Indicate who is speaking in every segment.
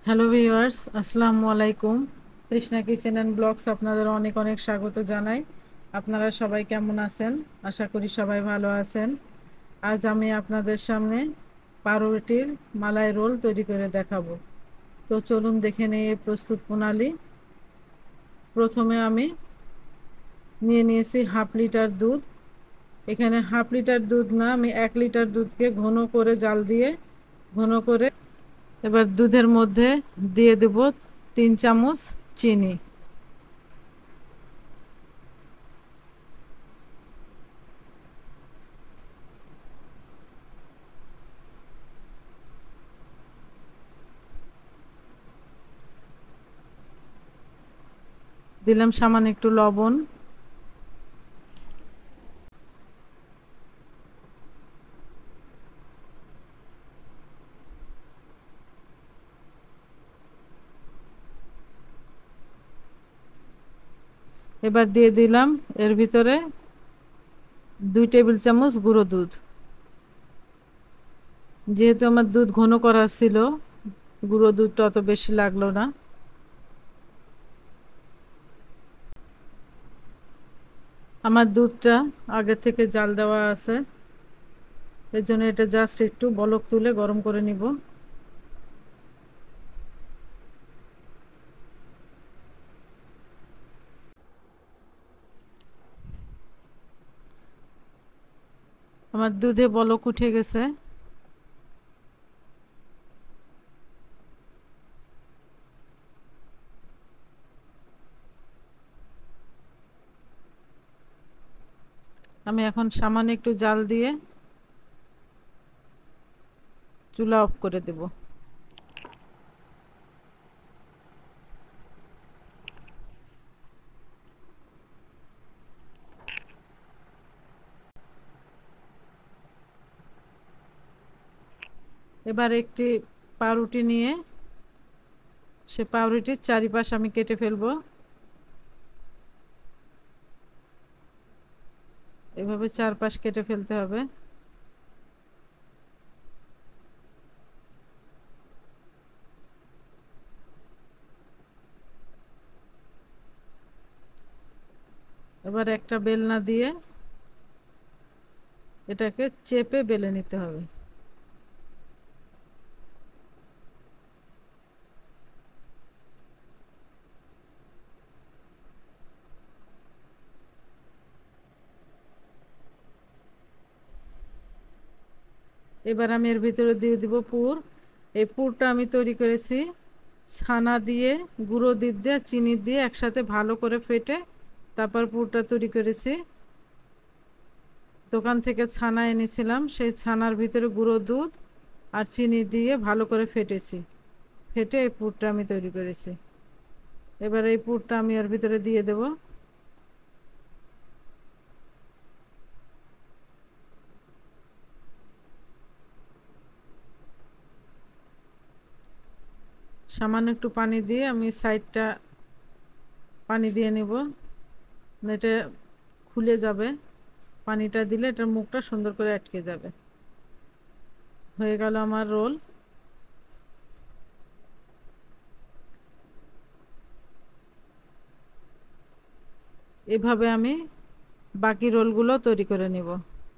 Speaker 1: Hello viewers, আসসালামু আলাইকুম। তৃষ্ণা kitchen and blogs আপনাদের অনেক অনেক স্বাগত জানাই। আপনারা সবাই কেমন আছেন? আশা করি সবাই ভালো আছেন। আজ আমি আপনাদের সামনে পাউরুটির মালাই রোল তৈরি করে দেখাবো। তো চলুন দেখে নিই এই প্রস্তুত প্রণালী। প্রথমে আমি নিয়ে নিয়েছি হাফ লিটার দুধ। এখানে হাফ লিটার দুধ না, আমি 1 লিটার দুধকে ঘন করে জাল দিয়ে ঘন করে এবার দুধের মধ্যে দিয়ে দেব 3 চামচ চিনি। দিলাম সামান্য একটু লবণ। এবার দিয়ে দিলাম এর ভিতরে 2 টেবিল চামচ গুঁড়ো দুধ। যেহেতু আমার দুধ ঘন করা ছিল, গুঁড়ো দুধটা অত বেশি লাগলো না। আমার দুধটা আগে থেকে জাল দেওয়া আছে, এর জন্য এটা জাস্ট একটু বলক তুলে গরম করে নিব। আমার দুধে বলক উঠে গেছে। আমি এখন সামান্য একটু জাল দিয়ে চুলা অফ করে দেব। এবার একটি পাউরুটি নিয়ে সে পাউরুটির চারিপাশ আমি কেটে ফেলবো। এভাবে চারপাশ কেটে ফেলতে হবে। এবার একটা বেলনা দিয়ে এটাকে চেপে বেলে নিতে হবে। এবার আমি এর ভিতরে দিয়ে দিব পুর। এই পুরটা আমি তৈরি করেছি ছানা দিয়ে, গুঁড়ো দুধ দিয়ে, চিনি দিয়ে একসাথে ভালো করে ফেটে তারপর পুরটা তৈরি করেছি। দোকান থেকে ছানা এনেছিলাম, সেই ছানার ভিতরে গুঁড়ো দুধ আর চিনি দিয়ে ভালো করে ফেটেছি, ফেটে এই পুরটা আমি তৈরি করেছি। এবার এই পুরটা আমি এর ভিতরে দিয়ে দেব। সামান্য একটু পানি দিয়ে আমি সাইডটা পানি দিয়ে নেব, এটা খুলে যাবে। পানিটা দিলে এটার মুখটা সুন্দর করে আটকে যাবে। হয়ে গেল আমার রোল। এভাবে আমি বাকি রোলগুলো তৈরি করে নেব।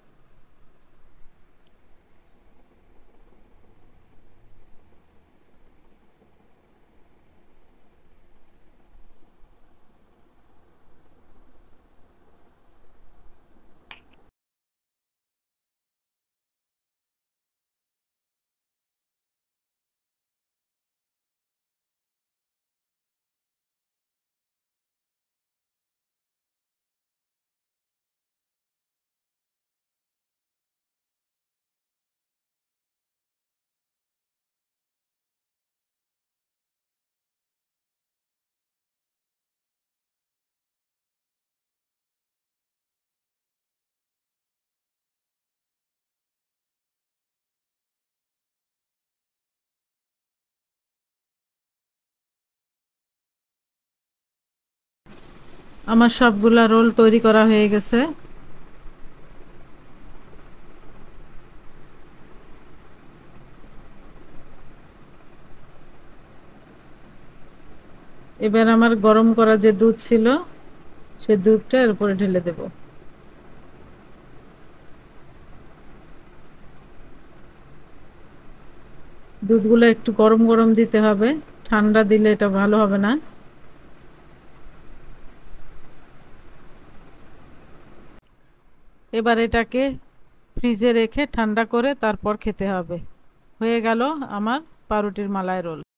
Speaker 1: আমার সবগুলা রোল তৈরি করা হয়ে গেছে। এবার আমার গরম করা যে দুধ ছিল সে দুধটা এর উপরে ঢেলে দেব। দুধগুলো একটু গরম গরম দিতে হবে, ঠান্ডা দিলে এটা ভালো হবে না। এবার এটাকে ফ্রিজে রেখে ঠান্ডা করে তারপর খেতে হবে। হয়ে গেল আমার পাউরুটির মালাই রোল।